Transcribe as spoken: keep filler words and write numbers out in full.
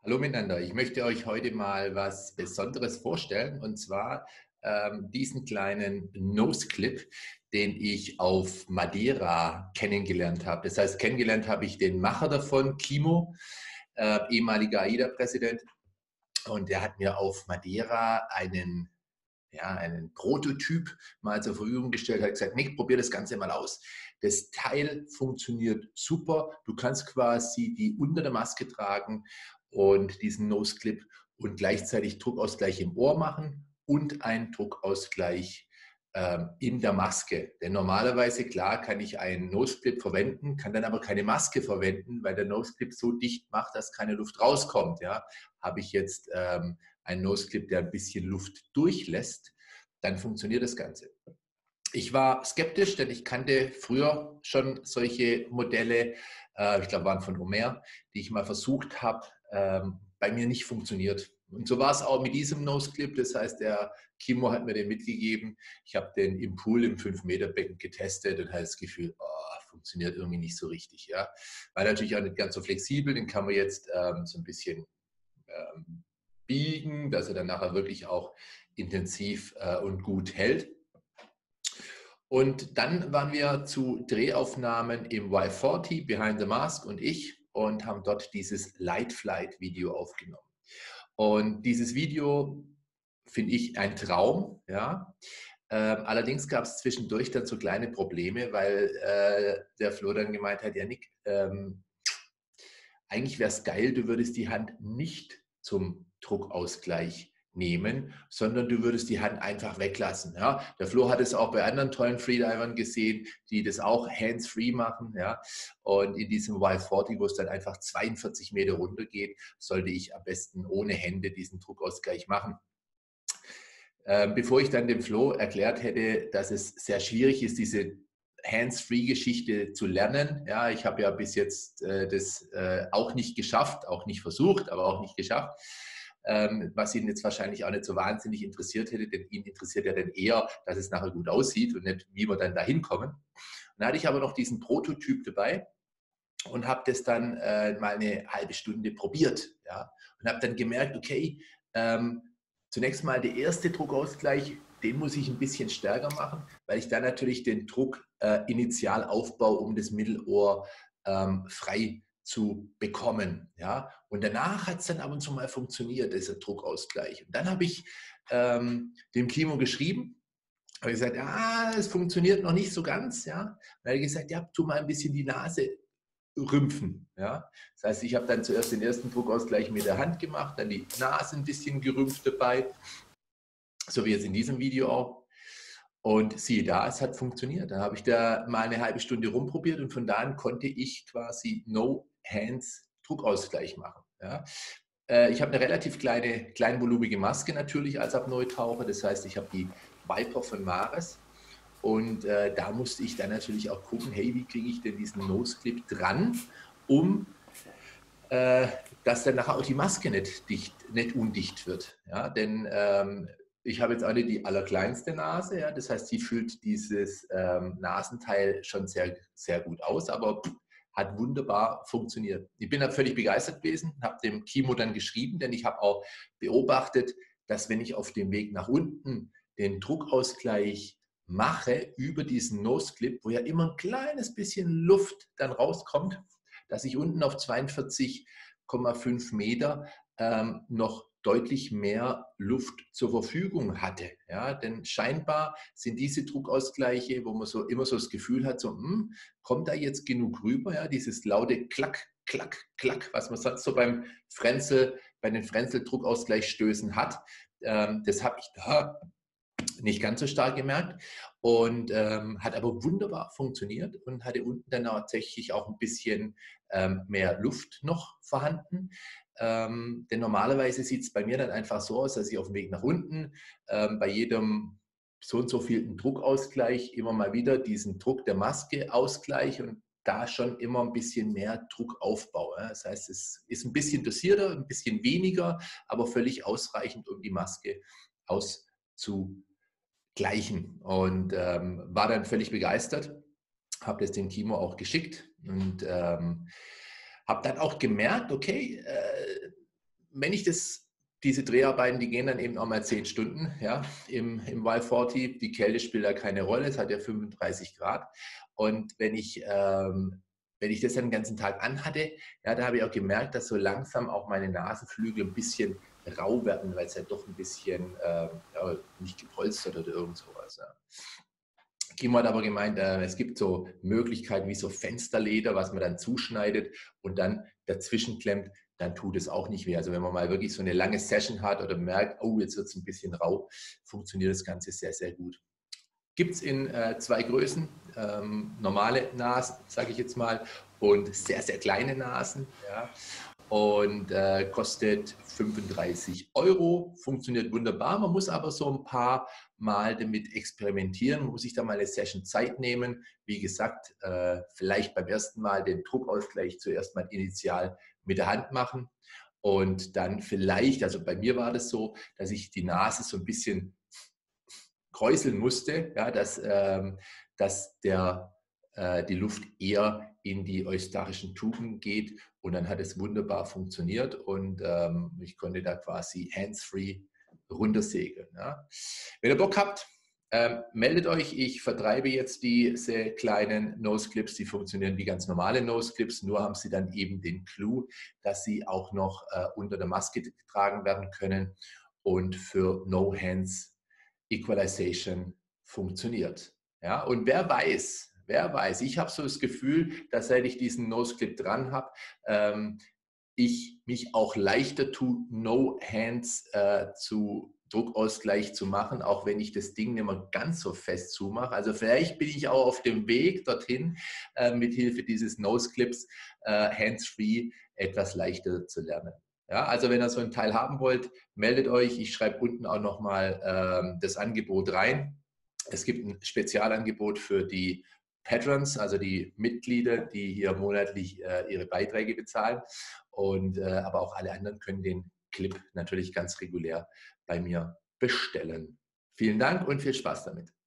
Hallo miteinander. Ich möchte euch heute mal was Besonderes vorstellen, und zwar ähm, diesen kleinen Nose Clip, den ich auf Madeira kennengelernt habe. Das heißt, kennengelernt habe ich den Macher davon, Kimo, äh, ehemaliger AIDA-Präsident, und der hat mir auf Madeira einen ja, einen Prototyp mal zur Verfügung gestellt, hat gesagt, Nick, probier das Ganze mal aus. Das Teil funktioniert super. Du kannst quasi die unter der Maske tragen und diesen Nose Clip und gleichzeitig Druckausgleich im Ohr machen und einen Druckausgleich ähm, in der Maske. Denn normalerweise, klar, kann ich einen Nose Clip verwenden, kann dann aber keine Maske verwenden, weil der Nose Clip so dicht macht, dass keine Luft rauskommt. Ja? Habe ich jetzt ähm, einen Nose Clip, der ein bisschen Luft durchlässt, dann funktioniert das Ganze. Ich war skeptisch, denn ich kannte früher schon solche Modelle, äh, ich glaube, waren von Homer, die ich mal versucht habe, ähm, bei mir nicht funktioniert. Und so war es auch mit diesem Nose Clip. Das heißt, der Kimo hat mir den mitgegeben. Ich habe den im Pool im fünf Meter Becken getestet und hatte das Gefühl, oh, funktioniert irgendwie nicht so richtig. Ja. War natürlich auch nicht ganz so flexibel. Den kann man jetzt ähm, so ein bisschen ähm, biegen, dass er dann nachher wirklich auch intensiv äh, und gut hält. Und dann waren wir zu Drehaufnahmen im Y vierzig, Behind the Mask und ich, und haben dort dieses Light Flight Video aufgenommen. Und dieses Video finde ich ein Traum, ja. Ähm, allerdings gab es zwischendurch dann so kleine Probleme, weil äh, der Flo dann gemeint hat, ja Nick, ähm, eigentlich wäre es geil, du würdest die Hand nicht zum Druckausgleich nehmen, sondern du würdest die Hand einfach weglassen. Ja? Der Flo hat es auch bei anderen tollen Freedivern gesehen, die das auch hands-free machen. Ja? Und in diesem Y vierzig, wo es dann einfach zweiundvierzig Meter runter geht, sollte ich am besten ohne Hände diesen Druckausgleich machen. Ähm, bevor ich dann dem Flo erklärt hätte, dass es sehr schwierig ist, diese Hands-free-Geschichte zu lernen. Ja, ich habe ja bis jetzt äh, das äh, auch nicht geschafft, auch nicht versucht, aber auch nicht geschafft. Ähm, was ihn jetzt wahrscheinlich auch nicht so wahnsinnig interessiert hätte, denn ihn interessiert ja dann eher, dass es nachher gut aussieht und nicht, wie wir dann da hinkommen. Dann hatte ich aber noch diesen Prototyp dabei und habe das dann äh, mal eine halbe Stunde probiert. Ja, und habe dann gemerkt, okay, ähm, zunächst mal der erste Druckausgleich, den muss ich ein bisschen stärker machen, weil ich dann natürlich den Druck äh, initial aufbaue, um das Mittelohr ähm, frei zu bekommen. Ja? Und danach hat es dann ab und zu mal funktioniert, dieser Druckausgleich. Und dann habe ich ähm, dem Kimo geschrieben, habe gesagt, ah, es funktioniert noch nicht so ganz. Ja? Und er hat gesagt, ja, tu mal ein bisschen die Nase rümpfen. Ja? Das heißt, ich habe dann zuerst den ersten Druckausgleich mit der Hand gemacht, dann die Nase ein bisschen gerümpft dabei, so wie jetzt in diesem Video auch. Und siehe da, es hat funktioniert. Dann habe ich da mal eine halbe Stunde rumprobiert und von da an konnte ich quasi No-Hands-Druckausgleich machen. Ja? Äh, ich habe eine relativ kleine, kleinvolumige Maske natürlich als Apnoe-Taucher. Das heißt, ich habe die Viper von Mares. Und äh, da musste ich dann natürlich auch gucken, hey, wie kriege ich denn diesen Nose-Clip dran, um äh, dass dann nachher auch die Maske nicht, dicht, nicht undicht wird. Ja? Denn ähm, ich habe jetzt alle die allerkleinste Nase, ja? Das heißt, sie füllt dieses ähm, Nasenteil schon sehr, sehr gut aus, aber pff, hat wunderbar funktioniert. Ich bin da völlig begeistert gewesen, habe dem Kimo dann geschrieben, denn ich habe auch beobachtet, dass wenn ich auf dem Weg nach unten den Druckausgleich mache über diesen Nose Clip, wo ja immer ein kleines bisschen Luft dann rauskommt, dass ich unten auf zweiundvierzig Komma fünf Meter ähm, noch deutlich mehr Luft zur Verfügung hatte. Ja, denn scheinbar sind diese Druckausgleiche, wo man so immer so das Gefühl hat, so, hm, kommt da jetzt genug rüber, ja, dieses laute Klack, Klack, Klack, was man sonst so beim Frenzel, bei den Frenzel-Druckausgleichsstößen hat, ähm, das habe ich da nicht ganz so stark gemerkt und ähm, hat aber wunderbar funktioniert und hatte unten dann tatsächlich auch ein bisschen ähm, mehr Luft noch vorhanden. Ähm, denn normalerweise sieht es bei mir dann einfach so aus, dass ich auf dem Weg nach unten ähm, bei jedem so und so vielten Druckausgleich immer mal wieder diesen Druck der Maske ausgleiche und da schon immer ein bisschen mehr Druck aufbaue. Das heißt, es ist ein bisschen dosierter, ein bisschen weniger, aber völlig ausreichend, um die Maske auszugleichen. Gleichen und ähm, war dann völlig begeistert, habe das dem Kimo auch geschickt und ähm, habe dann auch gemerkt, okay, äh, wenn ich das, diese Dreharbeiten, die gehen dann eben auch mal zehn Stunden, ja, im, im Y vierzig. Die Kälte spielt da keine Rolle, es hat ja fünfunddreißig Grad. Und wenn ich, ähm, wenn ich das dann den ganzen Tag anhatte, ja, da habe ich auch gemerkt, dass so langsam auch meine Nasenflügel ein bisschen rau werden, weil es ja doch ein bisschen äh, ja, nicht gepolstert oder irgend sowas. Ja. Kim hat aber gemeint, äh, es gibt so Möglichkeiten wie so Fensterleder, was man dann zuschneidet und dann dazwischen klemmt, dann tut es auch nicht weh. Also wenn man mal wirklich so eine lange Session hat oder merkt, oh, jetzt wird es ein bisschen rau, funktioniert das Ganze sehr, sehr gut. Gibt es in äh, zwei Größen, ähm, normale Nasen, sage ich jetzt mal, und sehr, sehr kleine Nasen. Ja. Und äh, kostet fünfunddreißig Euro, funktioniert wunderbar. Man muss aber so ein paar Mal damit experimentieren, man muss sich da mal eine Session Zeit nehmen. Wie gesagt, äh, vielleicht beim ersten Mal den Druckausgleich zuerst mal initial mit der Hand machen und dann vielleicht, also bei mir war das so, dass ich die Nase so ein bisschen kräuseln musste, ja, dass, ähm, dass der, äh, die Luft eher in die eustachischen Tuben geht und dann hat es wunderbar funktioniert und ähm, ich konnte da quasi hands-free runtersegeln. Ja. Wenn ihr Bock habt, ähm, meldet euch. Ich vertreibe jetzt diese kleinen Nose Clips, die funktionieren wie ganz normale Nose Clips, nur haben sie dann eben den Clou, dass sie auch noch äh, unter der Maske getragen werden können und für No Hands Equalization funktioniert. Ja, und wer weiß, wer weiß, ich habe so das Gefühl, dass seit ich diesen Nose-Clip dran habe, ähm, ich mich auch leichter tue, No Hands äh, zu Druckausgleich zu machen, auch wenn ich das Ding nicht mehr ganz so fest zumache. Also vielleicht bin ich auch auf dem Weg dorthin, äh, mit Hilfe dieses Nose-Clips äh, hands-free etwas leichter zu lernen. Ja, also wenn ihr so ein Teil haben wollt, meldet euch. Ich schreibe unten auch nochmal ähm, das Angebot rein. Es gibt ein Spezialangebot für die Patrons, also die Mitglieder, die hier monatlich äh, ihre Beiträge bezahlen. Und, äh, aber auch alle anderen können den Clip natürlich ganz regulär bei mir bestellen. Vielen Dank und viel Spaß damit.